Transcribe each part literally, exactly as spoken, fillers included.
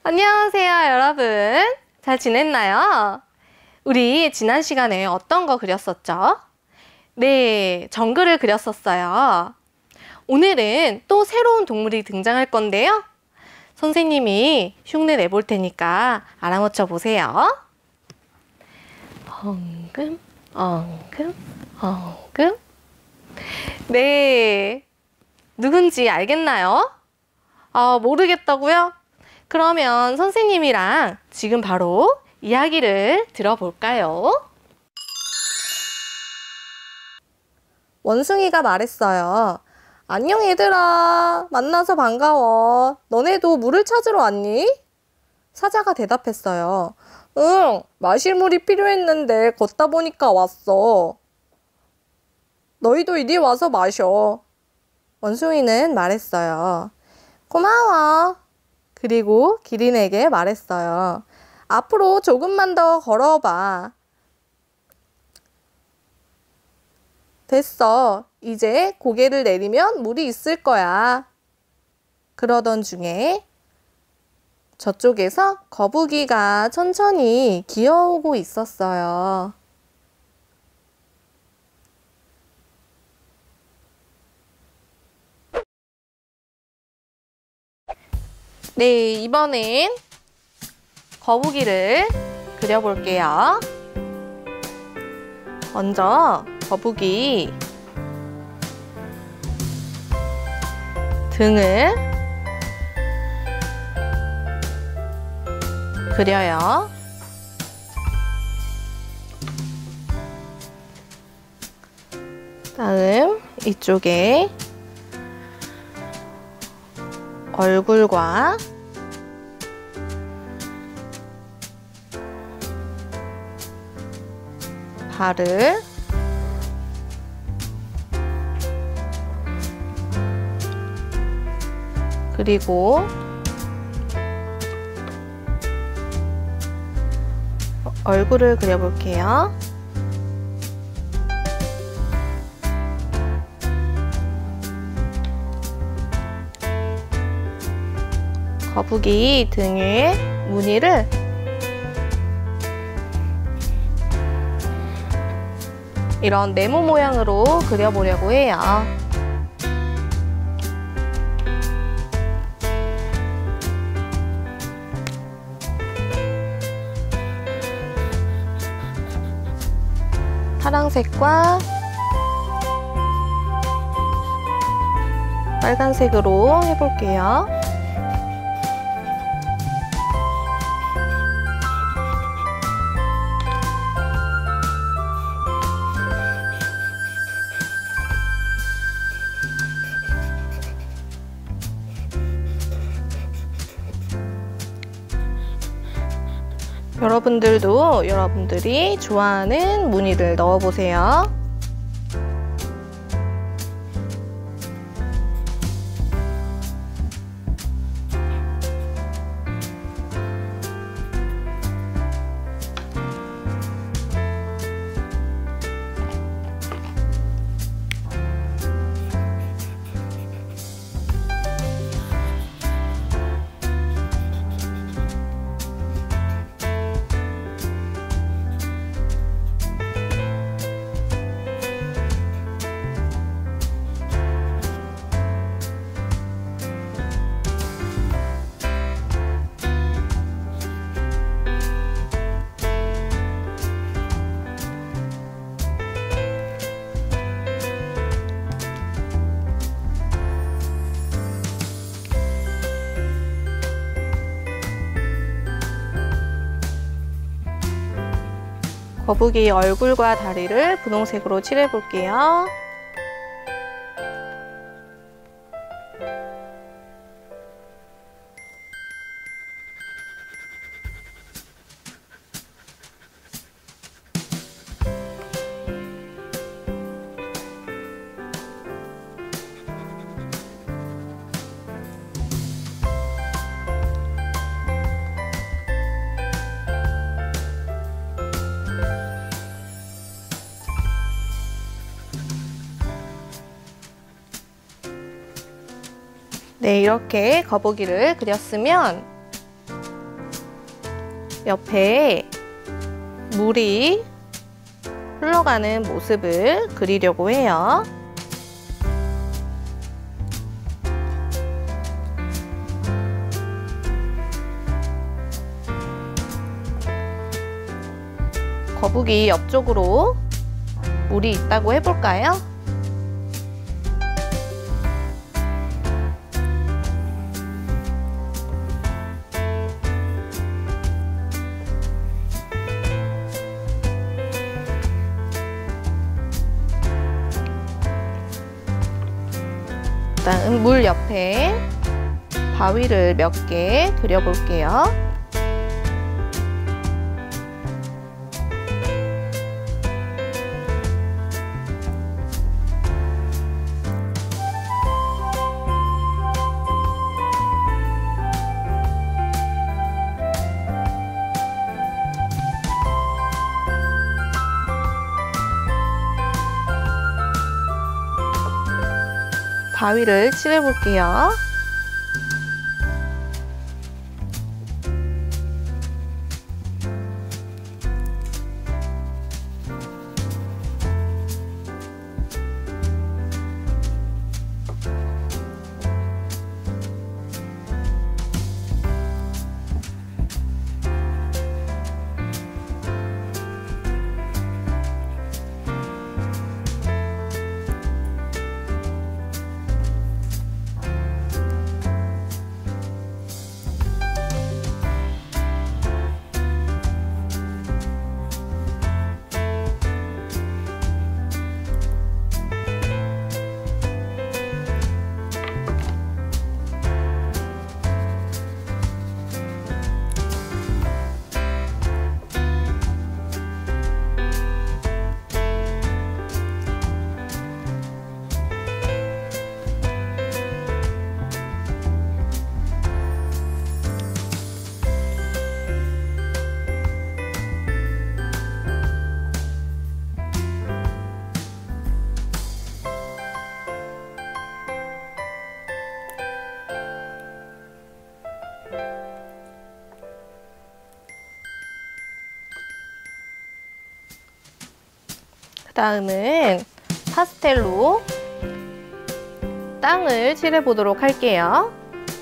안녕하세요, 여러분. 잘 지냈나요? 우리 지난 시간에 어떤 거 그렸었죠? 네, 정글을 그렸었어요. 오늘은 또 새로운 동물이 등장할 건데요. 선생님이 흉내 내볼 테니까 알아맞혀 보세요. 엉금, 엉금, 엉금. 네, 누군지 알겠나요? 아, 모르겠다고요? 그러면 선생님이랑 지금 바로 이야기를 들어볼까요? 원숭이가 말했어요. 안녕 얘들아, 만나서 반가워. 너네도 물을 찾으러 왔니? 사자가 대답했어요. 응, 마실 물이 필요했는데 걷다 보니까 왔어. 너희도 이리 와서 마셔. 원숭이는 말했어요. 고마워. 그리고 기린에게 말했어요. 앞으로 조금만 더 걸어봐. 됐어. 이제 고개를 내리면 물이 있을 거야. 그러던 중에 저쪽에서 거북이가 천천히 기어오고 있었어요. 네, 이번엔 거북이를 그려볼게요. 먼저 거북이 등을 그려요. 다음 이쪽에 얼굴과 발을 그리고 얼굴을 그려볼게요. 거북이 등에 무늬를 이런 네모 모양으로 그려보려고 해요. 파란색과 빨간색으로 해볼게요. 여러분들도 여러분들이 좋아하는 무늬를 넣어보세요. 거북이 얼굴과 다리를 분홍색으로 칠해볼게요. 네, 이렇게 거북이를 그렸으면 옆에 물이 흘러가는 모습을 그리려고 해요. 거북이 옆쪽으로 물이 있다고 해볼까요? 그다음 물 옆에 바위를 몇 개 그려볼게요. 바위를 칠해볼게요. 그 다음은 파스텔로 땅을 칠해 보도록 할게요.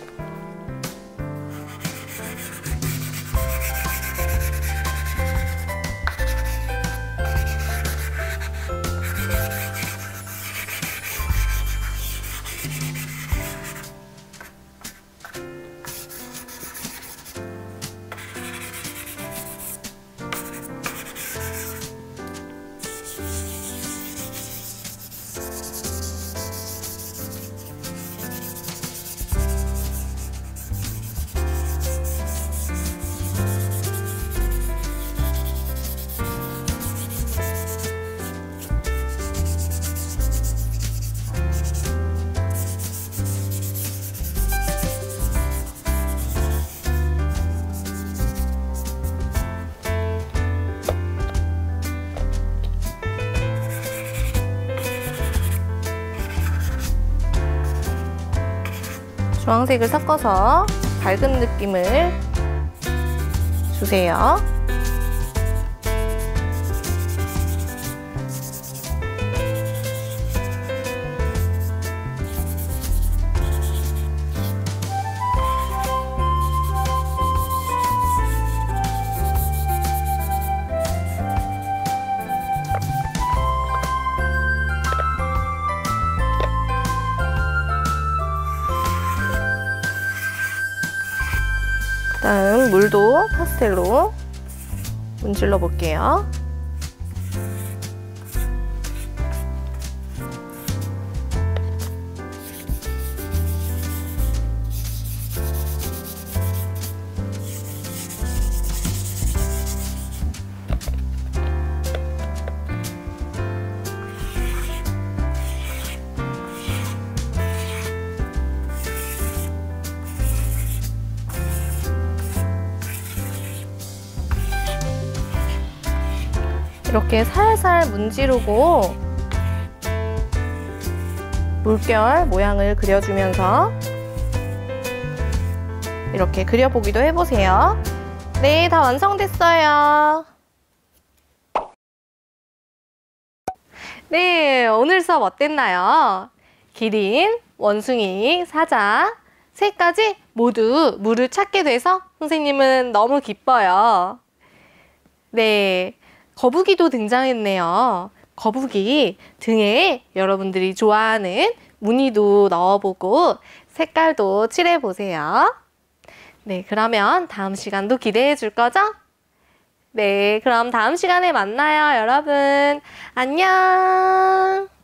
주황색을 섞어서 밝은 느낌을 주세요. 다음 물도 파스텔로 문질러 볼게요. 이렇게 살살 문지르고 물결 모양을 그려주면서 이렇게 그려보기도 해보세요. 네, 다 완성됐어요. 네, 오늘 수업 어땠나요? 기린, 원숭이, 사자, 새까지 모두 물을 찾게 돼서 선생님은 너무 기뻐요. 네, 거북이도 등장했네요. 거북이 등에 여러분들이 좋아하는 무늬도 넣어보고 색깔도 칠해보세요. 네, 그러면 다음 시간도 기대해 줄 거죠? 네, 그럼 다음 시간에 만나요, 여러분. 안녕!